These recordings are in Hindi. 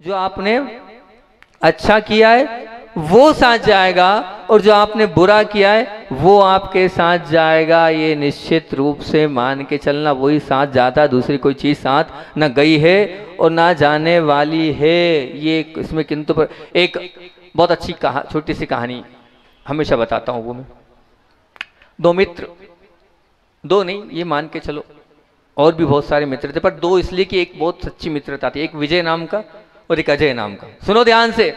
जो आपने अच्छा किया है वो साथ जाएगा और जो आपने बुरा किया है वो आपके साथ जाएगा। ये निश्चित रूप से मान के चलना, वही साथ जाता है, दूसरी कोई चीज़ साथ न गई है और ना जाने वाली है। ये इसमें किंतु पर एक बहुत अच्छी छोटी सी कहानी हमेशा बताता हूँ। वो मैं दो मित्र, दो नहीं ये मान के चलो और भी बहुत सारे मित्र थे, पर दो इसलिए कि एक बहुत सच्ची मित्रता थी। एक विजय नाम का और एक अजय नाम का। सुनो ध्यान से,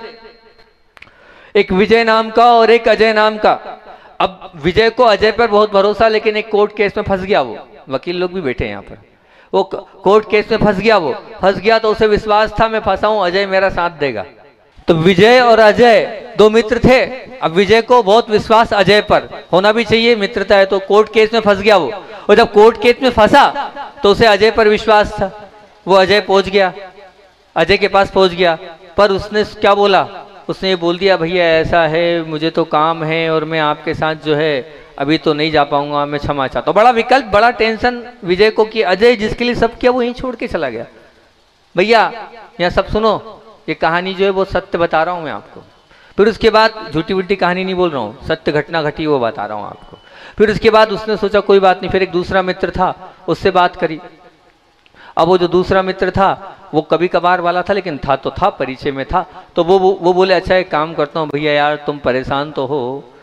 एक विजय नाम का और एक अजय नाम का। अब विजय को अजय पर बहुत भरोसा, लेकिन एक कोर्ट केस में फंस गया। वो वकील लोग भी बैठे हैं यहाँ पर। वो कोर्ट केस में फंस गया, वो फंस गया तो उसे विश्वास था मैं फंसा हूं, अजय मेरा साथ देगा। तो विजय और अजय दो मित्र थे। अब विजय को बहुत विश्वास अजय पर, होना भी चाहिए, मित्रता है। तो कोर्ट केस में फंस गया वो, और जब कोर्ट केस में फंसा तो उसे अजय पर विश्वास था। वो अजय पहुंच गया, अजय के पास पहुंच गया, पर उसने क्या बोला? उसने ये बोल दिया, भैया ऐसा है, मुझे तो काम है और मैं आपके साथ जो है अभी तो नहीं जा पाऊंगा, मैं क्षमा चाहता हूँ। बड़ा विकल्प, बड़ा टेंशन विजय को कि अजय जिसके लिए सब किया वो यहीं छोड़ के चला गया। भैया यहाँ सब सुनो, ये कहानी जो है वो सत्य बता रहा हूँ मैं आपको। फिर उसके बाद झूठी वूठी कहानी नहीं बोल रहा हूँ, सत्य घटना घटी वो बता रहा हूँ आपको। फिर उसके बाद उसने सोचा कोई बात नहीं, फिर एक दूसरा मित्र था, उससे बात करी। अब वो जो दूसरा मित्र था वो कभी कभार वाला था, लेकिन था तो था, परिचय में था। तो वो बोले अच्छा एक काम करता हूँ भैया, यार तुम परेशान तो हो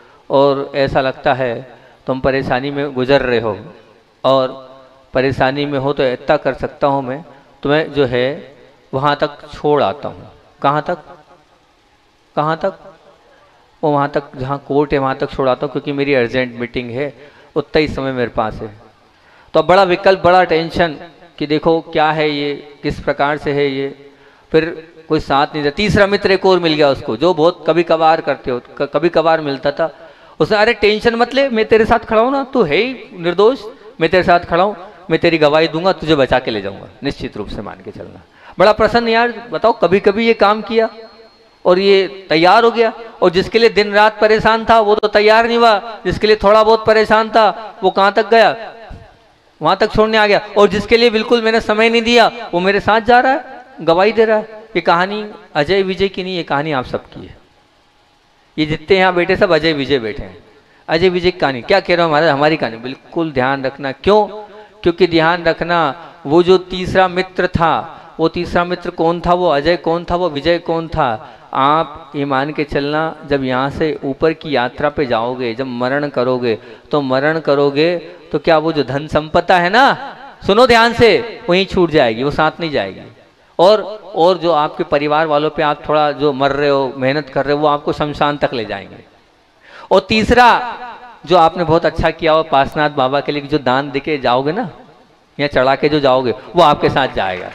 और ऐसा लगता है तुम परेशानी में गुजर रहे हो, और परेशानी में हो तो इतना कर सकता हूँ मैं तुम्हें जो है वहाँ तक छोड़ आता हूँ। कहाँ तक? कहाँ तक? वो वहाँ तक जहाँ कोर्ट है वहाँ तक छोड़ आता हूँ, क्योंकि मेरी अर्जेंट मीटिंग है, उतना ही समय मेरे पास है। तो बड़ा विकल्प, बड़ा टेंशन कि देखो क्या है ये, किस प्रकार से है ये। फिर कोई साथ नहीं था। तीसरा मित्र एक और मिल गया उसको, जो बहुत कभी कभार करते हो, कभी कभार मिलता था। उसने अरे टेंशन मत ले, मैं तेरे साथ खड़ा हूँ ना, तू है ही निर्दोष, मैं तेरे साथ खड़ा हूँ, मैं तेरी गवाही दूंगा, तुझे बचा के ले जाऊंगा, निश्चित रूप से मान के चलना। बड़ा प्रसन्न यार, बताओ कभी कभी ये काम किया और ये तैयार हो गया। और जिसके लिए दिन रात परेशान था वो तो तैयार नहीं हुआ, जिसके लिए थोड़ा बहुत परेशान था वो कहाँ तक गया, वहां तक छोड़ने आ गया। और जिसके लिए बिल्कुल मैंने समय नहीं दिया वो मेरे साथ जा रहा है, गवाही दे रहा है। ये कहानी अजय विजय की नहीं, ये कहानी आप सबकी है। ये जितने यहाँ बैठे सब अजय विजय बैठे हैं। अजय विजय की कहानी क्या कह रहा हूँ, हमारी कहानी बिल्कुल ध्यान रखना। क्यों? क्योंकि ध्यान रखना, वो जो तीसरा मित्र था, वो तीसरा मित्र कौन था, वो अजय कौन था, वो विजय कौन था। आप ये मान के चलना, जब यहाँ से ऊपर की यात्रा पे जाओगे, जब मरण करोगे तो मरण करोगे तो क्या वो जो धन संपदा है ना, सुनो ध्यान से, वहीं छूट जाएगी, वो साथ नहीं जाएगी। और जो आपके परिवार वालों पे आप थोड़ा जो मर रहे हो, मेहनत कर रहे हो, वो आपको शमशान तक ले जाएंगे। और तीसरा जो आपने बहुत अच्छा किया हो, पार्श्वनाथ बाबा के लिए जो दान देके जाओगे ना, या चढ़ा के जो जाओगे, वो आपके साथ जाएगा।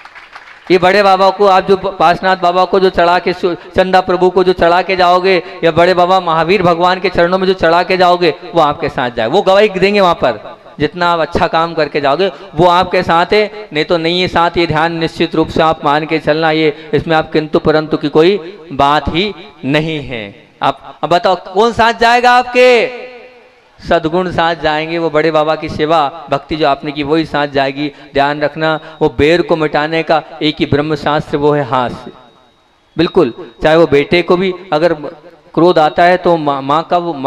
ये बड़े बाबा को आप जो पार्श्वनाथ बाबा को जो चढ़ा के, चंदा प्रभु को जो चढ़ा के जाओगे, या बड़े बाबा महावीर भगवान के चरणों में जो चढ़ा के जाओगे, वो आपके साथ जाए। वो गवाही देंगे वहां पर, जितना आप अच्छा काम करके जाओगे वो आपके साथ है, नहीं तो नहीं है साथ। ये ध्यान निश्चित रूप से आप मान के चलना, ये इसमें आप किंतु परंतु की कोई बात ही नहीं है। आप अब बताओ कौन साथ जाएगा आपके? सद्गुण साथ जाएंगे। वो बड़े बाबा की सेवा भक्ति जो आपने की वही साथ जाएगी। ध्यान रखना, वो बेर को मिटाने का एक ही ब्रह्म शास्त्र, वो है हास्य। बिल्कुल, चाहे वो बेटे को भी अगर क्रोध आता है तो माँ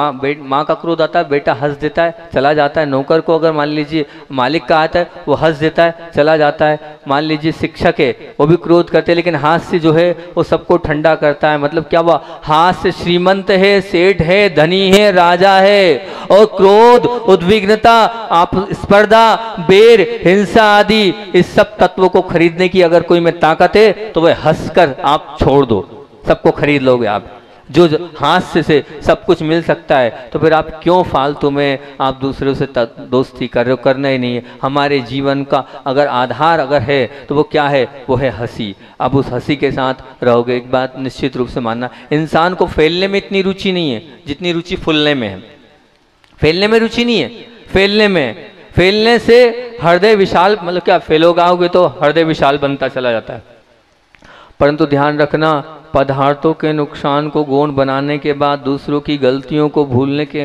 का क्रोध आता है, बेटा हंस देता है, चला जाता है। नौकर को अगर मान लीजिए मालिक का आता है, वो हंस देता है, चला जाता है। मान लीजिए शिक्षक है, वो भी क्रोध करते हैं, लेकिन हास्य जो है वो सबको ठंडा करता है। मतलब क्या हुआ? हास्य श्रीमंत है, सेठ है, धनी है, राजा है। और क्रोध, उद्विग्नता, आप स्पर्धा, बेर, हिंसा आदि इस सब तत्वों को खरीदने की अगर कोई में ताकत है तो वह हंसकर आप छोड़ दो, सबको खरीद लोगे आप। जो हास्य से सब कुछ मिल सकता है, तो फिर आप क्यों फालतू में आप दूसरों से दोस्ती कर रहे हो? करना ही नहीं है। हमारे जीवन का अगर आधार अगर है तो वो क्या है? वो है हंसी। अब उस हंसी के साथ रहोगे। एक बात निश्चित रूप से मानना, इंसान को फैलने में इतनी रुचि नहीं है जितनी रुचि फूलने में है। फैलने में रुचि नहीं है, फैलने में। फैलने से हृदय विशाल, मतलब क्या फैलोगाओगे तो हृदय विशाल बनता चला जाता है। परंतु ध्यान रखना, पदार्थों के नुकसान को गौण बनाने के बाद, दूसरों की गलतियों को भूलने के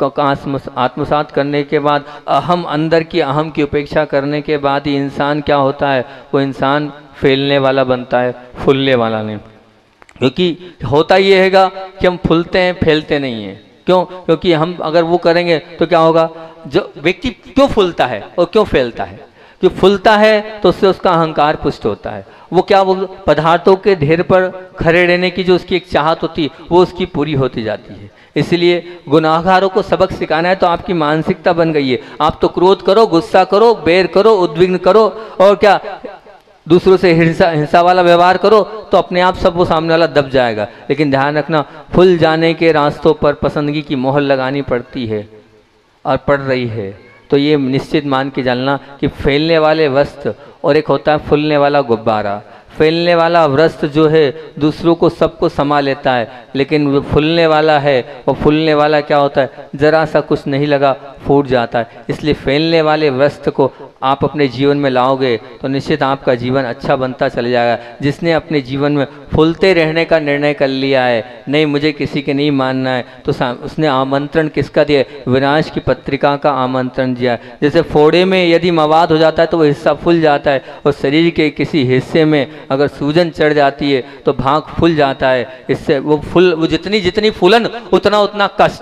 आत्मसात करने के बाद, अहम अंदर की अहम की उपेक्षा करने के बाद ही इंसान क्या होता है, वो इंसान फैलने वाला बनता है, फूलने वाला नहीं। क्योंकि होता ये हैगा कि हम फूलते हैं, फैलते नहीं हैं। क्यों? क्योंकि हम अगर वो करेंगे तो क्या होगा, जो व्यक्ति क्यों फूलता है और क्यों फैलता है, जो फूलता है तो उससे उसका अहंकार पुष्ट होता है। वो क्या, वो पदार्थों के ढेर पर खड़े रहने की जो उसकी एक चाहत होती है वो उसकी पूरी होती जाती है। इसलिए गुनाहगारों को सबक सिखाना है तो आपकी मानसिकता बन गई है। आप तो क्रोध करो, गुस्सा करो, बैर करो, उद्विग्न करो और क्या दूसरों से हिंसा वाला व्यवहार करो, तो अपने आप सब वो सामने वाला दब जाएगा। लेकिन ध्यान रखना, फूल जाने के रास्तों पर पसंदगी की मोहर लगानी पड़ती है और पड़ रही है। तो ये निश्चित मान के चलना कि फैलने वाले वस्त्र और एक होता है फूलने वाला गुब्बारा। फैलने वाला वस्त्र जो है दूसरों को सबको समा लेता है, लेकिन वो फूलने वाला है, वो फूलने वाला क्या होता है, जरा सा कुछ नहीं लगा फूट जाता है। इसलिए फैलने वाले वस्त्र को आप अपने जीवन में लाओगे तो निश्चित आपका जीवन अच्छा बनता चले जाएगा। जिसने अपने जीवन में फूलते रहने का निर्णय कर लिया है, नहीं मुझे किसी के नहीं मानना है, तो उसने आमंत्रण किसका दिया, विनाश की पत्रिका का आमंत्रण दिया। जैसे फोड़े में यदि मवाद हो जाता है तो वो हिस्सा फूल जाता है, और शरीर के किसी हिस्से में अगर सूजन चढ़ जाती है तो भाग फूल जाता है। इससे वो जितनी फूलन उतना उतना कष्ट।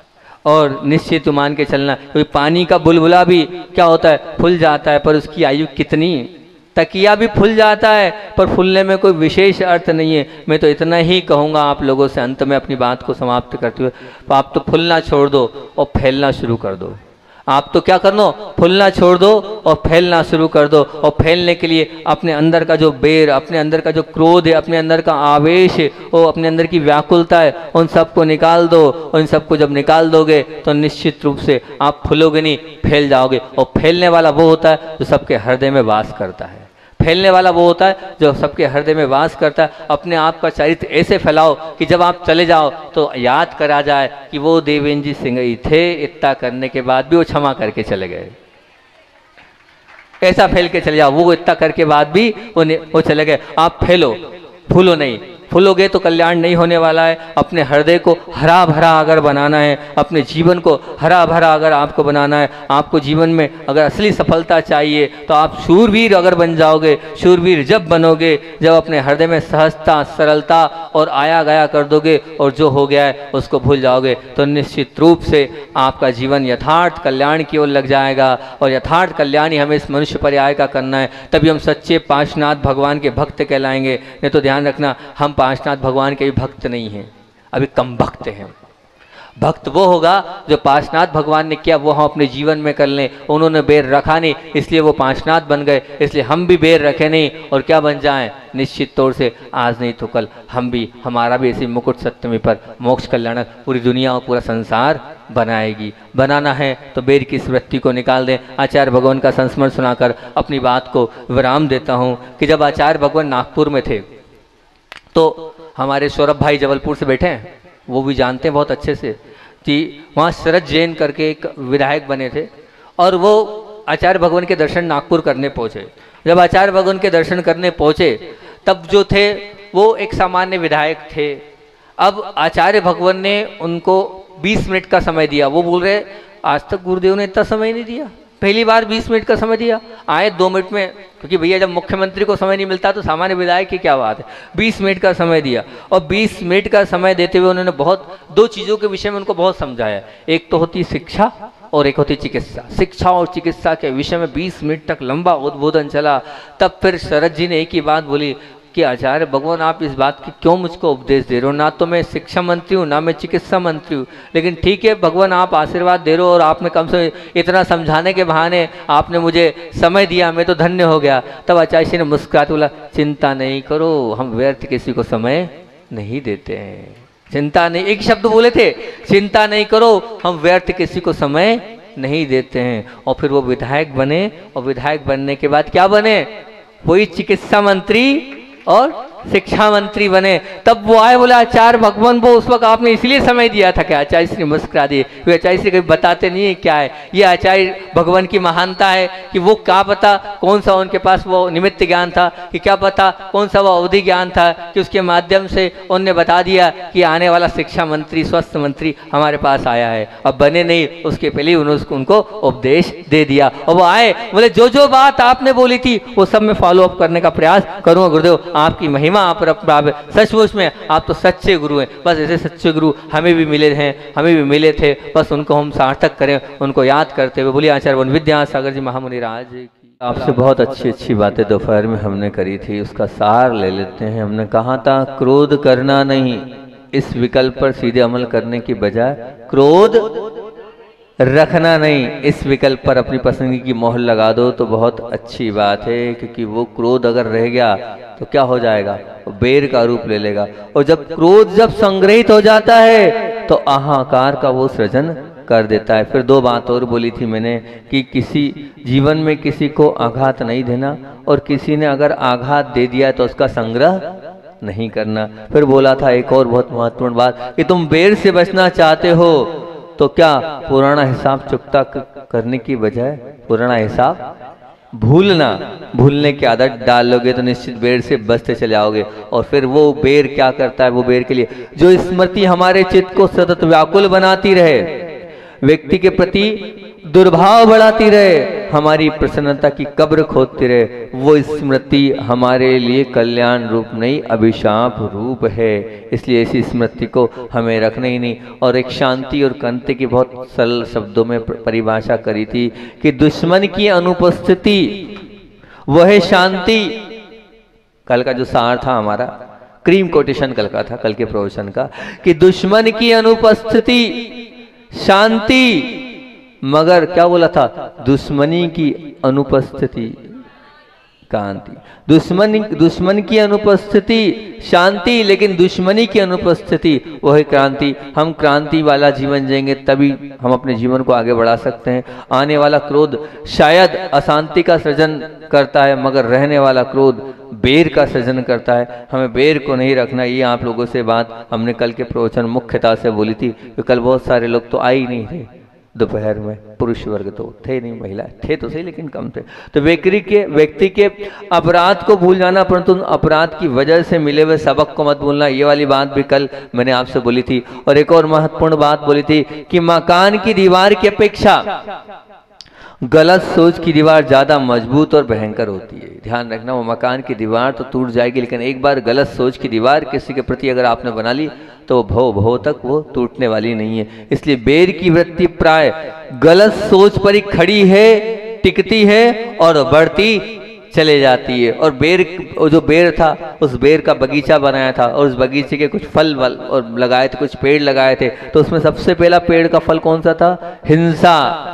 और निश्चित मान के चलना, क्योंकि पानी का बुलबुला भी क्या होता है, फूल जाता है, पर उसकी आयु कितनी। तकिया भी फूल जाता है पर फूलने में कोई विशेष अर्थ नहीं है। मैं तो इतना ही कहूँगा आप लोगों से अंत में अपनी बात को समाप्त करते हुए, तो आप तो फूलना छोड़ दो और फैलना शुरू कर दो। आप तो क्या कर लो, फूलना छोड़ दो और फैलना शुरू कर दो। और फैलने के लिए अपने अंदर का जो बेर, अपने अंदर का जो क्रोध है, अपने अंदर का आवेश है, वो अपने अंदर की व्याकुलता है, उन सबको निकाल दो। और इन सबको जब निकाल दोगे तो निश्चित रूप से आप फूलोगे नहीं, फैल जाओगे। और फैलने वाला वो होता है जो सबके हृदय में वास करता है। फैलने वाला वो होता है जो सबके हृदय में वास करता है। अपने आप का चरित्र ऐसे फैलाओ कि जब आप चले जाओ तो याद करा जाए कि वो देवेंद्र जी सिंह ही थे, इतना करने के बाद भी वो क्षमा करके चले गए। ऐसा फैल के चले जाओ, वो इतना करके बाद भी वो चले गए। आप फैलो, फूलो नहीं। फूलोगे तो कल्याण नहीं होने वाला है। अपने हृदय को हरा भरा अगर बनाना है, अपने जीवन को हरा भरा अगर आपको बनाना है, आपको जीवन में अगर असली सफलता चाहिए तो आप शूरवीर अगर बन जाओगे। शूरवीर जब बनोगे जब अपने हृदय में सहजता, सरलता और आया गया कर दोगे और जो हो गया है उसको भूल जाओगे, तो निश्चित रूप से आपका जीवन यथार्थ कल्याण की ओर लग जाएगा। और यथार्थ कल्याण ही हमें इस मनुष्य पर्याय का करना है, तभी हम सच्चे पाशनाथ भगवान के भक्त कहलाएंगे। नहीं तो ध्यान रखना, हम पाशनाथ भगवान के भी भक्त नहीं हैं, अभी कम भक्त हैं। भक्त वो होगा जो पाशनाथ भगवान ने किया वो हम अपने जीवन में कर लें। उन्होंने बेर रखा नहीं इसलिए वो पाशनाथ बन गए, इसलिए हम भी बेर रखे नहीं और क्या बन जाएं, निश्चित तौर से आज नहीं तो कल हम भी, हमारा भी ऐसी मुकुट सप्तमी पर मोक्ष कल्याणक पूरी दुनिया और पूरा संसार बनाएगी। बनाना है तो बेर की इस वृत्ति को निकाल दें। आचार्य भगवान का संस्मरण सुनाकर अपनी बात को विराम देता हूँ कि जब आचार्य भगवान नागपुर में थे तो हमारे सौरभ भाई जबलपुर से बैठे हैं, वो भी जानते हैं बहुत अच्छे से कि वहाँ शरद जैन करके एक विधायक बने थे और वो आचार्य भगवान के दर्शन नागपुर करने पहुँचे। जब आचार्य भगवान के दर्शन करने पहुँचे तब जो थे वो एक सामान्य विधायक थे। अब आचार्य भगवान ने उनको 20 मिनट का समय दिया। वो बोल रहे आज तक गुरुदेव ने इतना समय नहीं दिया, पहली बार 20 मिनट का समय दिया, आए 2 मिनट में, क्योंकि भैया जब मुख्यमंत्री को समय नहीं मिलता तो सामान्य विधायक की क्या बात है। 20 मिनट का समय दिया और 20 मिनट का समय देते हुए उन्होंने बहुत 2 चीज़ों के विषय में उनको बहुत समझाया। एक तो होती शिक्षा और एक होती चिकित्सा। शिक्षा और चिकित्सा के विषय में 20 मिनट तक लंबा उद्बोधन चला। तब फिर शरद जी ने एक ही बात बोली कि आचार्य भगवान आप इस बात की क्यों मुझको उपदेश दे रहे हो, ना तो मैं शिक्षा मंत्री हूँ ना मैं चिकित्सा मंत्री हूँ, लेकिन ठीक है भगवान आप आशीर्वाद दे रहे हो और आपने कम से इतना समझाने के बहाने आपने मुझे समय दिया, मैं तो धन्य हो गया। तब आचार्य जी ने मुस्कुराते बोला चिंता नहीं करो, हम व्यर्थ किसी को समय नहीं देते हैं। चिंता नहीं, एक शब्द बोले थे, चिंता नहीं करो, हम व्यर्थ किसी को समय नहीं देते हैं। और फिर वो विधायक बने और विधायक बनने के बाद क्या बने, वही चिकित्सा मंत्री और शिक्षा मंत्री बने। तब वो आए, बोला आचार्य भगवान, वो उस वक्त आपने इसलिए समय दिया था क्या? आचार्य श्री मुस्कुरा दिए। वे आचार्य श्री कभी बताते नहीं है क्या है ये आचार्य भगवान की महानता है कि वो क्या पता कौन सा उनके पास वो निमित्त ज्ञान था, कि क्या पता कौन सा वो अवधि ज्ञान था कि उसके माध्यम से उनने बता दिया कि आने वाला शिक्षा मंत्री, स्वास्थ्य मंत्री हमारे पास आया है। अब बने नहीं, उसके पहले उन्होंने उनको उपदेश दे दिया और वो आए, बोले जो जो बात आपने बोली थी वो सब मैं फॉलो अप करने का प्रयास करूंगा गुरुदेव। आपकी महिमा आप पर सचमुच में आप तो सच्चे गुरु हैं। बस ऐसे सच्चे गुरु हमें भी मिले हैं, हमें भी मिले थे, बस उनको हम सार्थक करें, उनको याद करते हुए। बोलिए आचार्य विद्यासागर जी महामुनि राज की। आपसे बहुत अच्छी अच्छी बातें दोपहर में हमने करी थी, उसका सार ले लेते हैं। हमने कहा था क्रोध करना नहीं, इस विकल्प पर सीधे अमल करने की बजाय क्रोध रखना नहीं, इस विकल्प पर अपनी पसंद की मोहर लगा दो तो बहुत अच्छी बात है। क्योंकि वो क्रोध अगर रह गया तो क्या हो जाएगा, वो बेर का रूप ले लेगा। और जब क्रोध जब संग्रहित हो जाता है तो अहंकार का वो सृजन कर देता है। फिर दो बात और बोली थी मैंने कि किसी जीवन में किसी को आघात नहीं देना, और किसी ने अगर आघात दे दिया तो उसका संग्रह नहीं करना। फिर बोला था एक और बहुत महत्वपूर्ण बात कि तुम बेर से बचना चाहते हो तो क्या पुराना हिसाब चुकता करने की बजाय पुराना हिसाब भूलने की आदत डाल लोगे तो निश्चित बेर से बचते चले आओगे। और फिर वो बेर क्या करता है, वो बेर के लिए जो स्मृति हमारे चित्त को सतत व्याकुल बनाती रहे, व्यक्ति के प्रति दुर्भाव बढ़ाती रहे, हमारी प्रसन्नता की कब्र खोदती रहे, वो स्मृति हमारे लिए कल्याण रूप नहीं अभिशाप रूप है। इसलिए ऐसी स्मृति को हमें रखना ही नहीं। और एक शांति और कांति की बहुत सरल शब्दों में परिभाषा करी थी कि दुश्मन की अनुपस्थिति वह शांति। कल का जो सार था हमारा क्रीम कोटेशन कल का था, कल के प्रवचन का, कि दुश्मन की अनुपस्थिति शांति, मगर क्या बोला था, दुश्मनी की अनुपस्थिति कांति। दुश्मन की अनुपस्थिति शांति, लेकिन दुश्मनी की अनुपस्थिति वही क्रांति। हम क्रांति वाला जीवन जिएंगे तभी हम अपने जीवन को आगे बढ़ा सकते हैं। आने वाला क्रोध शायद अशांति का सृजन करता है, मगर रहने वाला क्रोध बेर का सृजन करता है। हमें बेर को नहीं रखना। ये आप लोगों से बात हमने कल के प्रवचन मुख्यता से बोली थी। कल बहुत सारे लोग तो आए ही नहीं थे दोपहर में, पुरुष वर्ग तो थे नहीं, महिला थे तो सही लेकिन कम थे। तो व्यक्ति के अपराध को भूल जाना, परंतु अपराध की वजह से मिले हुए सबक को मत भूलना, ये वाली बात भी कल मैंने आपसे बोली थी। और एक और महत्वपूर्ण बात बोली थी कि मकान की दीवार की अपेक्षा गलत सोच की दीवार ज्यादा मजबूत और भयंकर होती है। ध्यान रखना, वो मकान की दीवार तो टूट जाएगी, लेकिन एक बार गलत सोच की दीवार किसी के प्रति अगर आपने बना ली तो भव तक वो टूटने वाली नहीं है। इसलिए बेर की वृत्ति प्राय गलत सोच पर ही खड़ी है, टिकती है और बढ़ती चले जाती है। और जो बेर था, उस बेर का बगीचा बनाया था और उस बगीचे के कुछ फल और लगाए थे, कुछ पेड़ लगाए थे। तो उसमें सबसे पहला पेड़ का फल कौन सा था? हिंसा,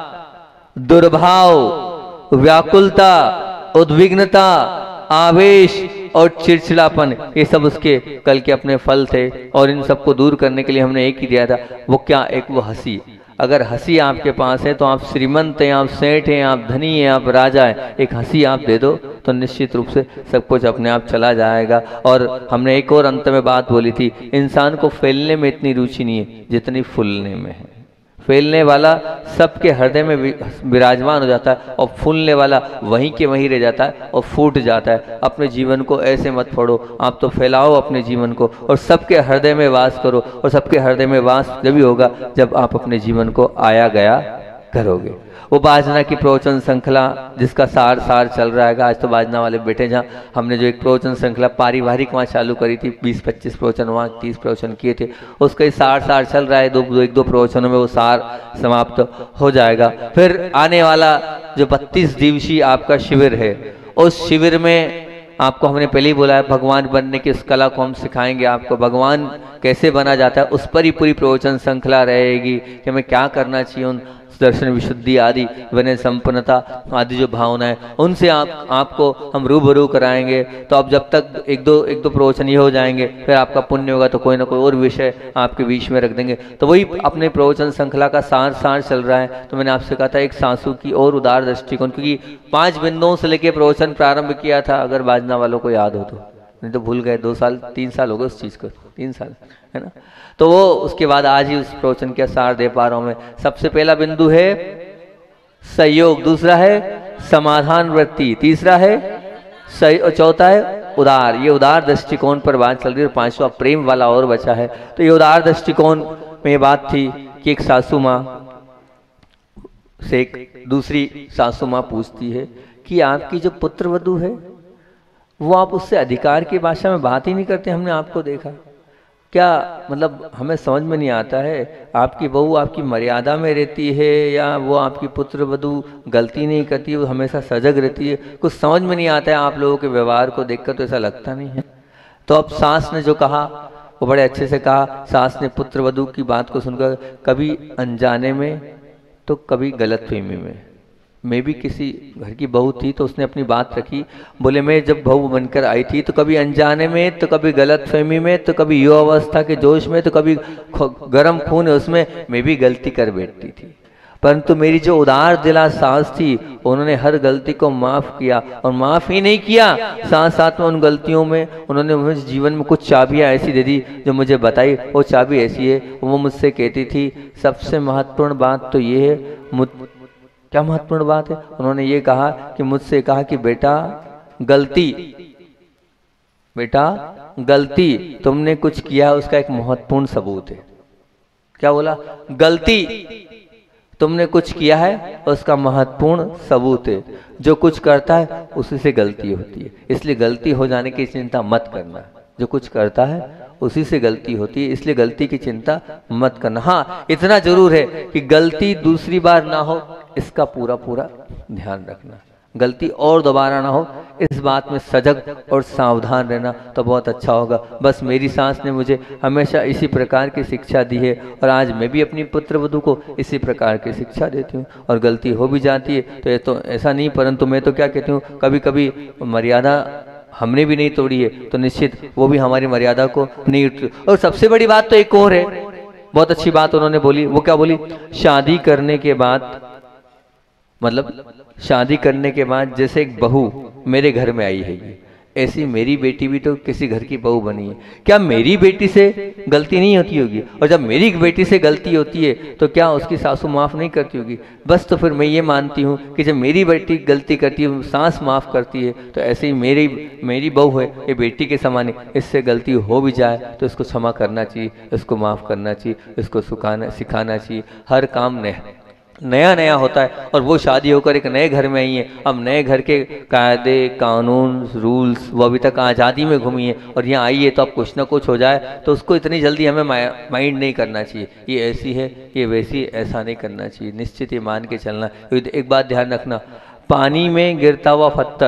दुर्भाव, व्याकुलता, उद्विग्नता, आवेश और चिड़चिड़ापन, ये सब उसके कल के अपने फल थे। और इन सबको दूर करने के लिए हमने एक ही दिया था, वो क्या? एक वो हंसी। अगर हंसी आपके पास है तो आप श्रीमंत हैं, आप सेठ हैं, आप धनी हैं, आप राजा हैं। एक हंसी आप दे दो तो निश्चित रूप से सब कुछ अपने आप चला जाएगा। और हमने एक और अंत में बात बोली थी, इंसान को फैलने में इतनी रुचि नहीं है जितनी फूलने में है। फैलने वाला सबके हृदय में विराजमान हो जाता है और फूलने वाला वहीं के वहीं रह जाता है और फूट जाता है। अपने जीवन को ऐसे मत फोड़ो, आप तो फैलाओ अपने जीवन को और सबके हृदय में वास करो। और सबके हृदय में वास जब भी होगा जब आप अपने जीवन को आया गया करोगे। वो बाजना की प्रवचन श्रृंखला जिसका सार चल रहा है, आज तो बाजना वाले बैठे, जहाँ हमने जो एक प्रवचन श्रृंखला पारिवारिक वहाँ चालू करी थी, 20-25 प्रवचन वहाँ 30 प्रवचन किए थे, उसका सार चल रहा है। एक दो प्रवचनों में वो सार समाप्त हो जाएगा। फिर आने वाला जो 32 दिवसीय आपका शिविर है, उस शिविर में आपको हमने पहले ही बोला है भगवान बनने की उस कला को हम सिखाएंगे आपको। भगवान कैसे बना जाता है उस पर ही पूरी प्रवचन श्रृंखला रहेगी कि हमें क्या करना चाहिए। उन दर्शन विशुद्धि आदि विनय संपन्नता आदि जो भावना है उनसे आपको हम रूबरू कराएंगे। तो अब जब तक एक दो प्रवचन ये हो जाएंगे, फिर आपका पुण्य होगा तो कोई ना कोई और विषय आपके बीच में रख देंगे। तो वही अपने प्रवचन श्रृंखला का सार चल रहा है। तो मैंने आपसे कहा था एक सासू की और उदार दृष्टिकोण, क्योंकि 5 बिंदुओं से लेकर प्रवचन प्रारंभ किया था, अगर बाजना वालों को याद हो तो नहीं तो भूल गए, 2 साल 3 साल हो गए उस चीज़ को, 3 साल है ना। तो वो उसके बाद आज ही उस प्रवचन का सार दे पा रहा हूँ मैं। सबसे पहला बिंदु है सहयोग, दूसरा है समाधान वृत्ति, तीसरा है सही और चौथा है उदार। ये उदार दृष्टिकोण पर बात चल रही है। और पांचवा प्रेम वाला और बचा है। तो ये उदार दृष्टिकोण में ये बात थी कि एक सासू माँ से एक दूसरी सासू माँ पूछती है कि आपकी जो पुत्र वधू है वो आप उससे अधिकार की भाषा में बात ही नहीं करते, हमने आपको देखा क्या, मतलब हमें समझ में नहीं आता है, आपकी बहू आपकी मर्यादा में रहती है या वो आपकी पुत्र वधू गलती नहीं करती, वो हमेशा सजग रहती है, कुछ समझ में नहीं आता है। आप लोगों के व्यवहार को देखकर तो ऐसा लगता नहीं है। तो अब सास ने जो कहा वो बड़े अच्छे से कहा। सास ने पुत्र वधू की बात को सुनकर कभी अनजाने में तो कभी गलतफहमी में, मैं भी किसी घर की बहू थी तो उसने अपनी बात रखी, बोले मैं जब बहू बनकर आई थी तो कभी अनजाने में तो कभी गलतफहमी में तो कभी युवावस्था के जोश में तो कभी गर्म खून है उसमें मैं भी गलती कर बैठती थी, परंतु मेरी जो उदार दिला सास थी उन्होंने हर गलती को माफ़ किया। और माफ़ ही नहीं किया, साथ साथ में उन गलतियों में उन्होंने मुझे जीवन में कुछ चाबियाँ ऐसी दे दी जो मुझे बताई। वो चाबी ऐसी है, वो मुझसे कहती थी सबसे महत्वपूर्ण बात तो ये है, क्या महत्वपूर्ण बात है, उन्होंने ये कहा कि मुझसे कहा कि बेटा गलती तुमने कुछ किया उसका एक महत्वपूर्ण सबूत है। क्या बोला? गलती तुमने कुछ किया है उसका महत्वपूर्ण सबूत है। जो कुछ करता है उसी से गलती होती है, इसलिए गलती हो जाने की चिंता मत करना। जो कुछ करता है उसी से गलती होती है, इसलिए गलती की चिंता मत करना। हाँ, इतना जरूर है कि गलती दूसरी बार ना हो, इसका पूरा पूरा ध्यान रखना। गलती और दोबारा ना हो, इस बात में सजग और सावधान रहना तो बहुत अच्छा होगा। बस मेरी सास ने मुझे हमेशा इसी प्रकार की शिक्षा दी है और आज मैं भी अपनी पुत्र वधू को इसी प्रकार की शिक्षा देती हूँ। और गलती हो भी जाती है तो ये तो ऐसा नहीं, परंतु मैं तो क्या कहती हूँ, कभी कभी मर्यादा हमने भी नहीं तोड़ी है तो निश्चित वो भी हमारी मर्यादा को नहीं। और सबसे बड़ी बात तो एक और है, बहुत अच्छी बात उन्होंने बोली। वो क्या बोली? शादी करने के बाद, मतलब शादी करने के बाद जैसे एक बहू मेरे घर में आई है, ऐसी मेरी बेटी भी तो किसी घर की बहू बनी है। क्या मेरी बेटी से गलती नहीं होती होगी? और जब मेरी बेटी से गलती होती है तो क्या उसकी सासू माफ़ नहीं करती होगी? बस तो फिर मैं ये मानती हूँ कि जब मेरी बेटी गलती करती है सास माफ़ करती है, तो ऐसे ही मेरी बहू है, ये बेटी के समान है। इससे गलती हो भी जाए तो इसको क्षमा करना चाहिए, इसको माफ़ करना चाहिए, इसको सिखाना चाहिए। हर काम नया नया होता है और वो शादी होकर एक नए घर में आई है। अब नए घर के कायदे कानून रूल्स, वो अभी तक आज़ादी में घूमी है और यहाँ आई है तो अब कुछ ना कुछ हो जाए तो उसको इतनी जल्दी हमें माइंड नहीं करना चाहिए, ये ऐसी है ये वैसी, ऐसा नहीं करना चाहिए। निश्चित ये मान के चलना। एक बात ध्यान रखना, पानी में गिरता हुआ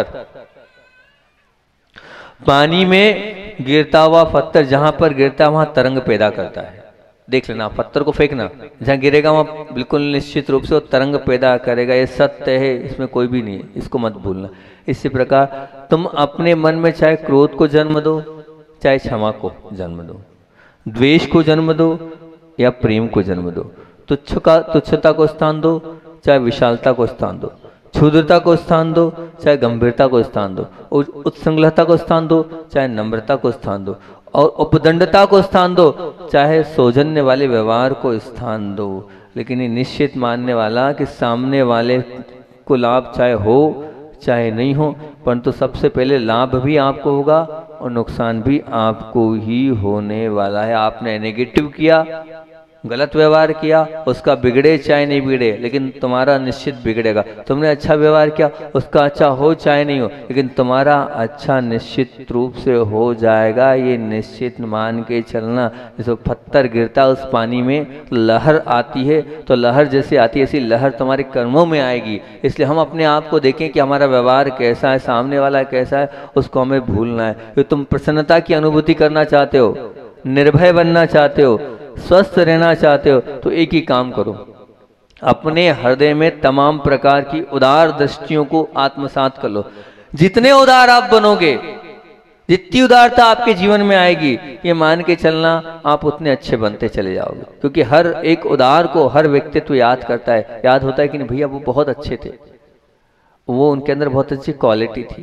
पत्थर जहां पर गिरता वहां तरंग पैदा करता है। देख लेना, पत्थर को फेंकना, जहाँ गिरेगा वहाँ बिल्कुल निश्चित रूप से वो तरंग पैदा करेगा। ये सत्य है, इसमें कोई भी नहीं है, इसको मत भूलना। इसी प्रकार तुम अपने मन में चाहे क्रोध को जन्म दो, चाहे क्षमा को जन्म दो, द्वेष को जन्म दो या प्रेम को जन्म दो, तुच्छता को स्थान दो चाहे विशालता को स्थान दो, क्षुद्रता को स्थान दो चाहे गंभीरता को स्थान दो, उत्संगलता को स्थान दो चाहे नम्रता को स्थान दो, और उपदंडता को स्थान दो चाहे सौजन्य वाले व्यवहार को स्थान दो। लेकिन ये निश्चित मानने वाला कि सामने वाले को लाभ चाहे हो चाहे नहीं हो, परंतु सबसे पहले लाभ भी आपको होगा और नुकसान भी आपको ही होने वाला है। आपने नेगेटिव किया, गलत व्यवहार किया, उसका बिगड़े चाहे नहीं बिगड़े, लेकिन तुम्हारा निश्चित बिगड़ेगा। तुमने अच्छा व्यवहार किया, उसका अच्छा हो चाहे नहीं हो, लेकिन तुम्हारा अच्छा निश्चित रूप से हो जाएगा। ये निश्चित मान के चलना। जैसे पत्थर गिरता है उस पानी में, लहर आती है, तो लहर जैसे आती है ऐसी लहर तुम्हारे कर्मों में आएगी। इसलिए हम अपने आप को देखें कि हमारा व्यवहार कैसा है, सामने वाला कैसा है, उसको हमें भूलना है। तो तुम प्रसन्नता की अनुभूति करना चाहते हो, निर्भय बनना चाहते हो, स्वस्थ रहना चाहते हो, तो एक ही काम करो, अपने हृदय में तमाम प्रकार की उदार दृष्टियों को आत्मसात कर लो। जितने उदार आप बनोगे, जितनी उदारता आपके जीवन में आएगी, ये मान के चलना आप उतने अच्छे बनते चले जाओगे। क्योंकि हर एक उदार को हर व्यक्तित्व याद करता है, याद होता है कि नहीं भैया वो बहुत अच्छे थे, वो उनके अंदर बहुत अच्छी क्वालिटी थी,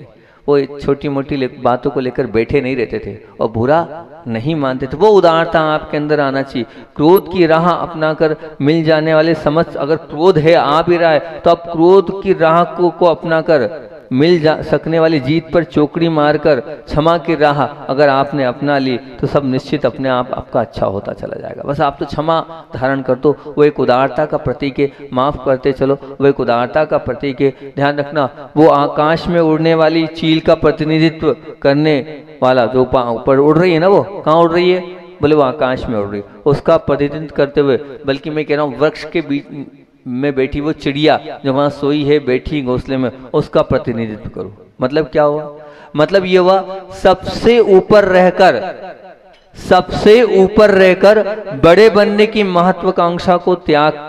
वो छोटी मोटी बातों को लेकर बैठे नहीं रहते थे और बुरा नहीं मानते थे। वो उदारता आपके अंदर आना चाहिए। क्रोध की राह अपनाकर मिल जाने वाले समझ, अगर क्रोध है आ भी रहा है तो आप क्रोध की राह को अपनाकर मिल जा सकने वाली जीत पर चौकड़ी मारकर क्षमा की राह अगर आपने अपना ली तो सब निश्चित अपने आप आपका अच्छा होता चला जाएगा। बस आप तो क्षमा धारण कर दो, वो एक उदारता का प्रतीक है। माफ करते चलो, वो एक उदारता का प्रतीक है। ध्यान रखना, वो आकाश में उड़ने वाली चील का प्रतिनिधित्व करने वाला जो ऊपर उड़ रही है ना, वो कहाँ उड़ रही है? बोले वो आकाश में उड़ रही है, उसका प्रतिनिधित्व करते हुए, बल्कि मैं कह रहा हूँ वृक्ष के बीच में बैठी वो चिड़िया जो वहां सोई है बैठी घोंसले में, उसका प्रतिनिधित्व करो। मतलब क्या हुआ? मतलब ये हुआ सबसे ऊपर रहकर बड़े बनने की महत्वाकांक्षा को त्याग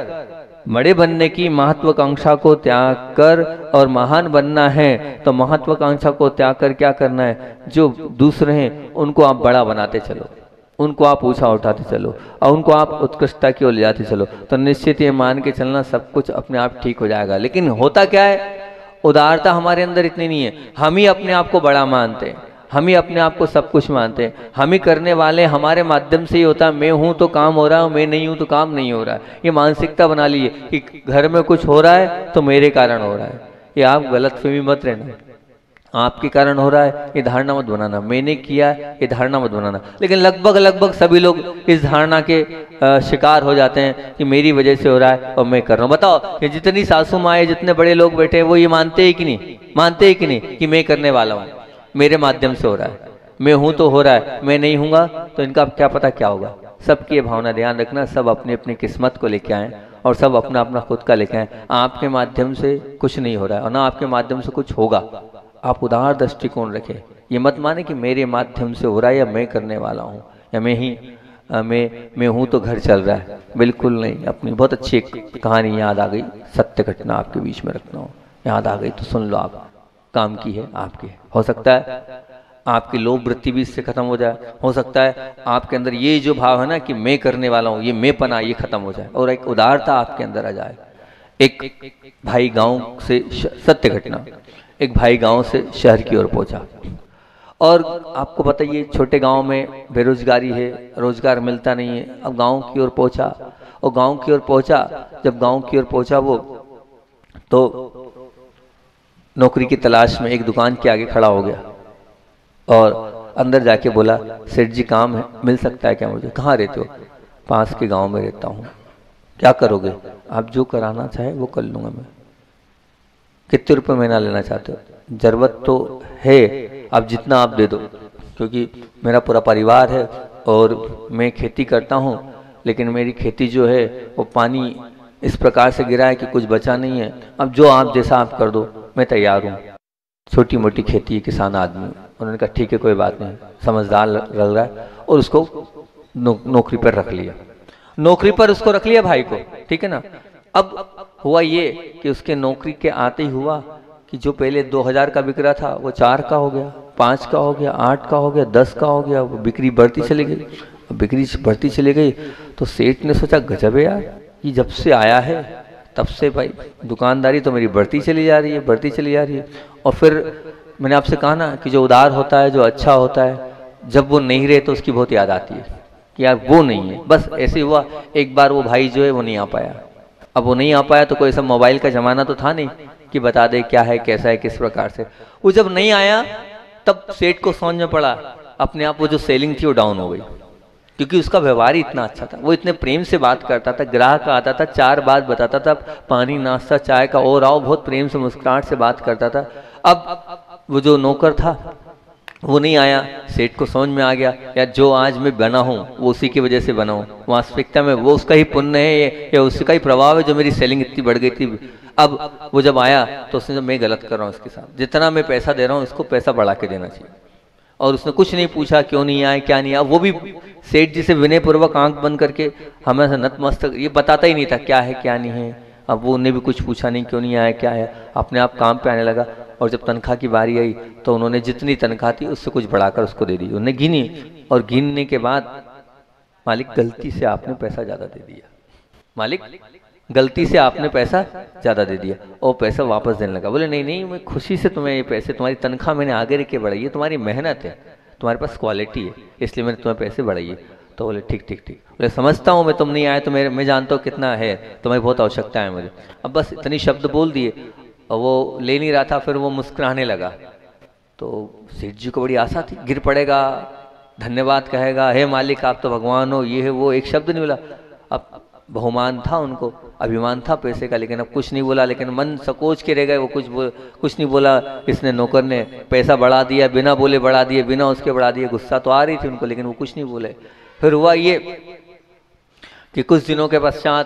कर, और महान बनना है तो महत्वाकांक्षा को त्याग कर क्या करना है? जो दूसरे हैं उनको आप बड़ा बनाते चलो, उनको आप ऊंचा उठाते चलो और उनको आप उत्कृष्टता की ओर ले जाते चलो, तो निश्चित ये मान के चलना सब कुछ अपने आप ठीक हो जाएगा। लेकिन होता क्या है, उदारता हमारे अंदर इतनी नहीं है। हम ही अपने आप को बड़ा मानते हैं, हम ही अपने आप को सब कुछ मानते हैं, हम ही करने वाले, हमारे माध्यम से ही होता है। मैं हूं तो काम हो रहा है, मैं नहीं हूं तो काम नहीं हो रहा है। ये मानसिकता बना ली है कि घर में कुछ हो रहा है तो मेरे कारण हो रहा है। ये आप गलतफहमी मत रहना, आपके कारण हो रहा है ये धारणा मत बनाना, मैंने किया ये धारणा मत बनाना। लेकिन लगभग सभी लोग इस धारणा के शिकार हो जाते हैं कि मेरी वजह से हो रहा है और मैं कर रहा हूँ। बताओ ये जितनी सासू माँ, जितने बड़े लोग बैठे हैं, वो ये मानते हैं कि नहीं कि मैं करने वाला हूँ, मेरे माध्यम से हो रहा है। मैं हूं तो हो रहा है, मैं नहीं हूँगा तो इनका क्या पता क्या होगा। सबकी ये भावना ध्यान रखना, सब अपनी अपनी किस्मत को लेके आए और सब अपना अपना खुद का लेके आए। आपके माध्यम से कुछ नहीं हो रहा है और ना आपके माध्यम से कुछ होगा। आप उदार दृष्टिकोण रखें, ये मत माने कि मेरे माध्यम से हो रहा है या मैं करने वाला हूँ या मैं हूँ तो घर चल रहा है। बिल्कुल नहीं। अपनी बहुत अच्छी एक कहानी याद आ गई, सत्य घटना आपके बीच में रखना हो, याद आ गई तो सुन लो। आप काम की है, आपकी है। हो सकता है आपकी लोभ वृत्ति भी इससे खत्म हो जाए, हो सकता है आपके अंदर ये जो भाव है ना कि मैं करने वाला हूँ, ये मैं पना, ये खत्म हो जाए और एक उदारता आपके अंदर आ जाए। एक भाई गांव से, सत्य घटना, एक भाई गांव से शहर की ओर पहुंचा और आपको बताइए छोटे गांव में बेरोजगारी है, रोजगार मिलता नहीं है। अब गांव की ओर पहुंचा और गांव की ओर पहुंचा, जब गांव की ओर पहुंचा वो तो नौकरी की तलाश में एक दुकान के आगे खड़ा हो गया और अंदर जाके बोला, सेठ जी काम है, मिल सकता है क्या मुझे? कहाँ रहते हो? पास के गांव में रहता हूँ। क्या करोगे? आप जो कराना चाहे वो कर लूंगा मैं। कितने रुपए महीना लेना चाहते हो? जरूरत तो है, आप जितना आप दे दो, क्योंकि मेरा पूरा परिवार है और मैं खेती करता हूँ, लेकिन मेरी खेती जो है वो पानी इस प्रकार से गिरा है कि कुछ बचा नहीं है। अब जो आप जैसा आप कर दो, मैं तैयार हूँ। छोटी मोटी खेती, किसान आदमी। उन्होंने कहा ठीक है, कोई बात नहीं, समझदार लग रहा है, और उसको नौकरी पर रख लिया। नौकरी पर उसको रख लिया भाई को, ठीक है ना। अब हुआ ये कि उसके नौकरी के आते ही हुआ कि जो पहले 2000 का बिक रहा था वो 4 का हो गया, 5 का हो गया, 8 का हो गया, 10 का हो गया। वो बिक्री बढ़ती चली गई। बिक्री बढ़ती चली गई तो सेठ ने सोचा गजब है यार, ये जब से आया है तब से भाई दुकानदारी तो मेरी बढ़ती चली जा रही है, बढ़ती चली जा रही है। और फिर मैंने आपसे कहा ना कि जो उदार होता है, जो अच्छा होता है, जब वो नहीं रहे तो उसकी बहुत याद आती है कि यार वो नहीं है। बस ऐसे हुआ, एक बार वो भाई जो है वो नहीं आ पाया। अब वो नहीं आ पाया तो कोई सब मोबाइल का जमाना तो था नहीं कि बता दे क्या है, कैसा है, किस प्रकार से। वो जब नहीं आया तब सेठ को समझ में पड़ा अपने आप वो जो सेलिंग थी वो डाउन हो गई, क्योंकि उसका व्यवहार ही इतना अच्छा था। वो इतने प्रेम से बात करता था, ग्राहक आता था 4 बात बताता था, पानी नाश्ता चाय का और आओ, बहुत प्रेम से मुस्कुराहट से बात करता था। अब वो जो नौकर था वो नहीं आया। सेठ को समझ में आ गया यार जो आज मैं बना हूँ वो उसी की वजह से बना हूँ, वास्तविकता में वो उसका ही पुण्य है या उसका ही प्रभाव है जो मेरी सेलिंग इतनी बढ़ गई थी। अब वो जब आया तो उसने मैं गलत कर रहा हूँ इसके साथ, जितना मैं पैसा दे रहा हूँ इसको पैसा बढ़ा के देना चाहिए। और उसने कुछ नहीं पूछा क्यों नहीं आए, क्या नहीं आया। वो भी सेठ जी से विनय पूर्वक आंख बंद करके हमेशा नतमस्तक, ये बताता ही नहीं था क्या है क्या नहीं है। अब वो उन्हें भी कुछ पूछा नहीं क्यों नहीं आया क्या है, अपने आप काम पे आने लगा। और जब तनख्वाह की बारी आई तो उन्होंने जितनी तनख्वाह थी उससे कुछ बढ़ाकर उसको दे दी। उन्होंने गिनी और गिनने के बाद मालिक गलती से आपने पैसा ज्यादा दे दिया। मालिक गलती से आपने पैसा ज़्यादा दे दिया और पैसा वापस देने लगा। बोले नहीं नहीं, मैं खुशी से तुम्हें ये पैसे, तुम्हारी तनख्वाह मैंने आगे रख के बढ़ाई है, तुम्हारी मेहनत है, तुम्हारे पास क्वालिटी है, इसलिए मैंने तुम्हें पैसे बढ़ाई है। तो बोले ठीक ठीक ठीक। बोले समझता हूँ मैं, तुम नहीं आए तो मैं जानता हूँ कितना है, तुम्हें बहुत आवश्यकता है मुझे। अब बस इतनी शब्द बोल दिए और वो ले नहीं रहा था, फिर वो मुस्कुराने लगा। तो सेठ जी को बड़ी आशा थी गिर पड़ेगा, धन्यवाद कहेगा, हे मालिक आप तो भगवान हो, ये है वो, एक शब्द नहीं बोला। अब बहुमान था उनको, अभिमान था पैसे का, लेकिन अब कुछ नहीं बोला, लेकिन मन सकोच के रह गए, वो कुछ नहीं बोला। इसने नौकर ने पैसा बढ़ा दिया, बिना बोले बढ़ा दिए, बिना उसके बढ़ा दिए। गुस्सा तो आ रही थी उनको, लेकिन वो कुछ नहीं बोले। फिर हुआ ये कि कुछ दिनों के पश्चात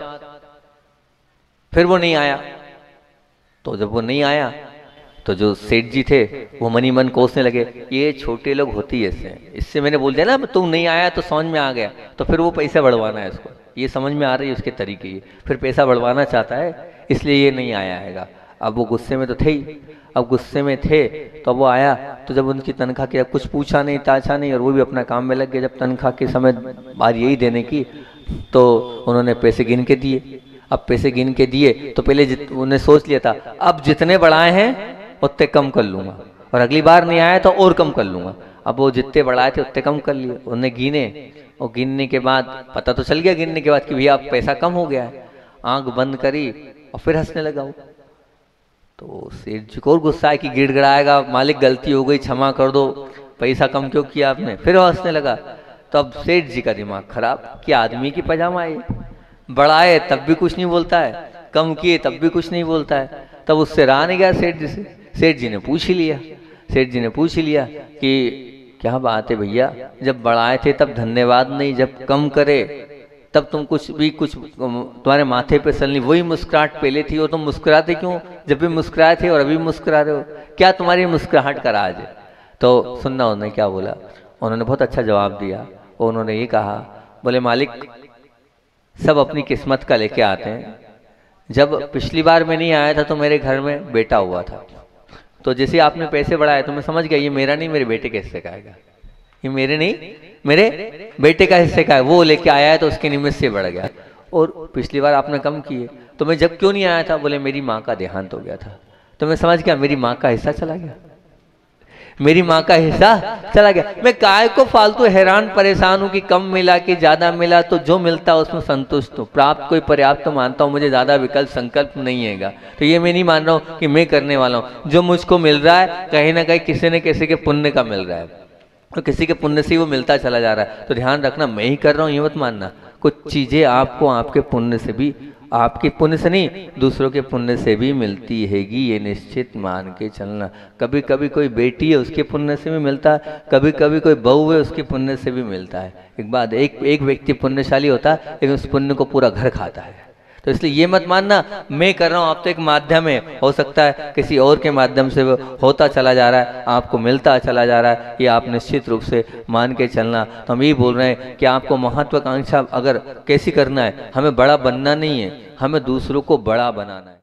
फिर वो नहीं आया। तो जब वो नहीं आया तो जो सेठ जी थे वो मनी मन कोसने लगे, ये छोटे लोग होती है ऐसे। इससे मैंने बोल दिया ना तुम नहीं आया तो समझ में आ गया, तो फिर वो पैसा बढ़वाना है इसको, ये समझ में आ रही है उसके तरीके, ये फिर पैसा बढ़वाना चाहता है, इसलिए ये नहीं आया हैगा। अब वो गुस्से में तो थे ही, अब गुस्से में थे तो वो आया। तो जब उनकी तनख्वाह की, अब कुछ पूछा नहीं ताछा नहीं, और वो भी अपना काम में लग गए। जब तनख्वाह के समय बारी यही देने की, तो उन्होंने पैसे गिन के दिए। अब पैसे गिन के दिए तो पहले उन्होंने सोच लिया था अब जितने बढ़ाए हैं उतने कम कर लूंगा, और अगली बार नहीं आया तो और कम कर लूंगा। अब वो जितने बढ़ाए थे उतने कम कर लिए, उन्होंने गिने, और गिनने के बाद पता तो चल गया गिनने के बाद कि भैया अब पैसा कम हो गया है। आंख बंद करी और फिर हंसने लगा वो। तो सेठ जी को और गुस्सा है कि गिड़गिड़ाएगा, मालिक गलती हो गई क्षमा कर दो, पैसा कम क्यों किया आपने, फिर वो हंसने लगा। तो अब सेठ जी का दिमाग खराब कि आदमी की पजामा है, बढ़ाए तब भी कुछ नहीं बोलता है, कम किए तब भी कुछ नहीं बोलता है। तब उससे रहा नहीं गया सेठ जी से। सेठ जी ने पूछ ही लिया, सेठ जी ने पूछ ही लिया कि क्या बात है भैया, जब बढ़ाए थे तब धन्यवाद नहीं, जब कम करे तब तुम कुछ तुम्हारे माथे पे सलनी वही मुस्कुराहट पहले थी, और तुम मुस्कुराते क्यों जब भी मुस्कुराए थे और अभी मुस्कुरा रहे हो, क्या तुम्हारी मुस्कुराहट का राज है। तो सुनना उन्होंने क्या बोला, उन्होंने बहुत अच्छा जवाब दिया। और उन्होंने ये कहा, बोले मालिक सब अपनी किस्मत का लेके आते हैं। जब पिछली बार मैं नहीं आया था तो मेरे घर में बेटा हुआ था, तो जैसे आपने पैसे बढ़ाए तो मैं समझ गया ये मेरा नहीं, मेरे बेटे के हिस्से का आएगा, ये मेरे नहीं मेरे बेटे का हिस्से का है, वो लेके आया है तो उसके निमित्त से बढ़ गया। और पिछली बार आपने कम किए तो मैं जब क्यों नहीं आया था, बोले मेरी माँ का देहांत हो गया था। तो मैं समझ गया मेरी माँ का हिस्सा चला गया, मेरी माँ का हिस्सा चला गया। मैं काय को फालतू हैरान परेशान हूँ कि कम मिला कि ज्यादा मिला, तो जो मिलता है उसमें संतुष्ट हूँ। प्राप्त कोई पर्याप्त तो मानता हूँ, मुझे ज्यादा विकल्प संकल्प नहीं हैगा। तो ये मैं नहीं मान रहा हूँ कि मैं करने वाला हूँ, जो मुझको मिल रहा है कहीं ना कहीं किसी न किसी के पुण्य का मिल रहा है, तो किसी के पुण्य से वो मिलता चला जा रहा है। तो ध्यान रखना मैं ही कर रहा हूँ ये मत मानना, कुछ चीजें आपको आपके पुण्य से भी, आपके पुण्य से नहीं दूसरों के पुण्य से भी मिलती हैगी, ये निश्चित मान के चलना। कभी कभी कोई बेटी है उसके पुण्य से भी मिलता है, कभी कभी कोई बहू है उसके पुण्य से भी मिलता है। एक बात, एक व्यक्ति पुण्यशाली होता है लेकिन उस पुण्य को पूरा घर खाता है। तो इसलिए ये मत मानना मैं कर रहा हूँ, आप तो एक माध्यम है, हो सकता है किसी और के माध्यम से होता चला जा रहा है, आपको मिलता चला जा रहा है, ये आप निश्चित रूप से मान के चलना। तो हम यही बोल रहे हैं कि आपको महत्वाकांक्षा अगर कैसी करना है, हमें बड़ा बनना नहीं है, हमें दूसरों को बड़ा बनाना है।